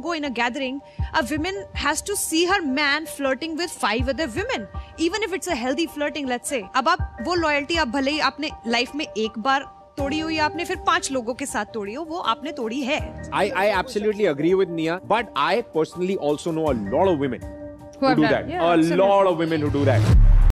go in a gathering, a woman has to see her man flirting with 5 other women, even if it's a healthy flirting, let's say. अब आप वो loyalty आप भले ही आपने life में एक बार तोड़ी हो या आपने फिर 5 लोगों के साथ तोड़ी हो, वो आपने तोड़ी है. I absolutely agree with Nia, but I personally also know a lot of women who do that. Yeah, a lot of women who do that.